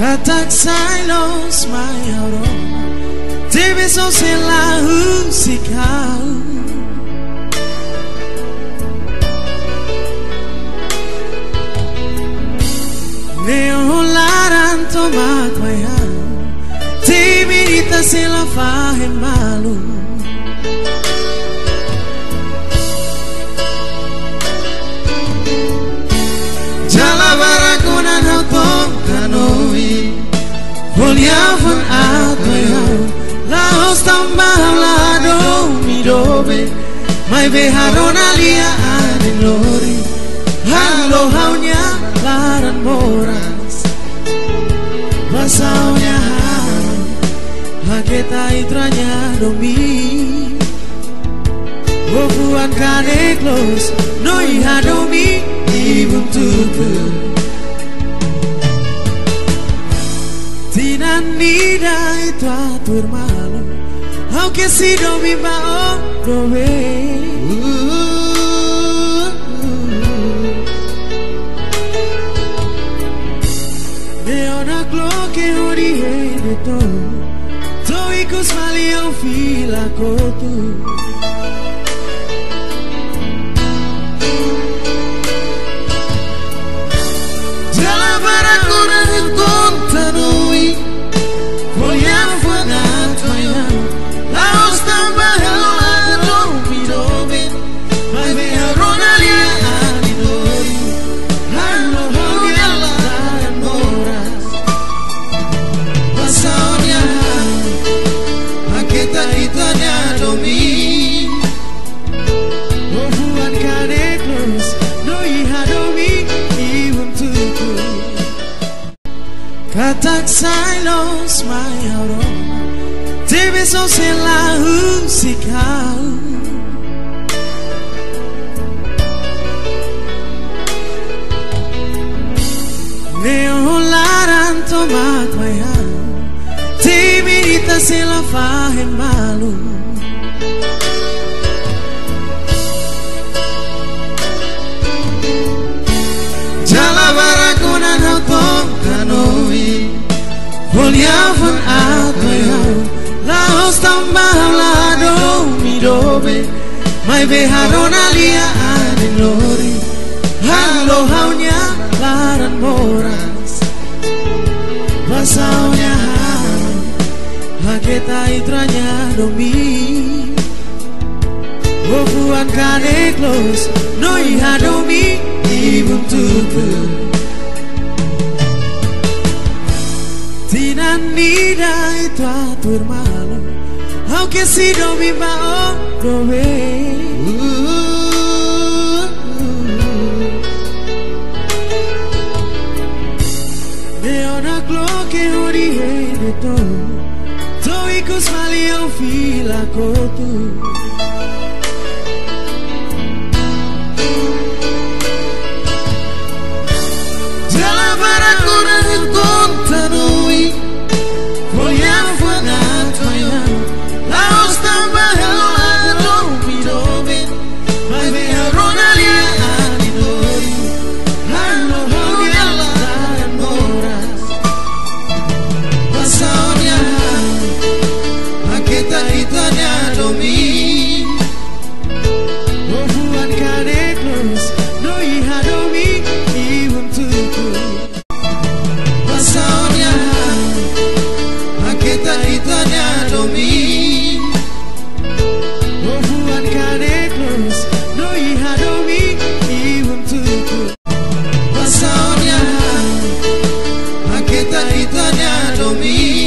Katak silos mayaro Tebe so selahu sikau Neo laran tomak maya Tebe ita sila fahem malu Jalabarakuna nautong kanoi Volyavan atmayau Laos tambah lado midobe Mai beharon alia anin lori Halo haunya laran moras Pasaunya haru Haketa itranya domi Wofuan kane close Noi hadomi Ibun tuku Tinan nida itu atur malu Aunque si no mi mao no ve Neona cloque orihe de todo Toicos malio fila kotu Kontanui Volyavan atmayau Laos tambah lado midobe Mai beharon alia anidori Halo haunya laran moras Pasaunya haru Haketa itanya domi Wofuan kane close Noi hadomi Iwun tuku Katak silos mayaro Tebe so selahu sikau Neo laran tomak maya Tebe ita sila fahem malu Jalabarakuna nautong kanoi Volyavan atmayau Laos tambah lado midobe Mai beharon alia anin lori Halo haunya laran moras Pasaunya haru Haketa itranya domi Wofuan kane close Noi hadomi Ibun tuku Tinan nida itu atur malu Aunque si no mi mao no ve Neona cloque orihe de todo Toicos malio fila kotu Jalabarakuna kontanui Volyavan atmayau Laos tambah lado midobe Mai beharon alia anidori Halo haunya laran moras Pasaunya haru Haketa itanya domi Wofuan kane close Noi hadomi Iwun tuku Pasaunya haru Haketa itanya domi Wofuan kane close Noi hadomi Iwun tuku Pasaunya haru Haketa itanya domi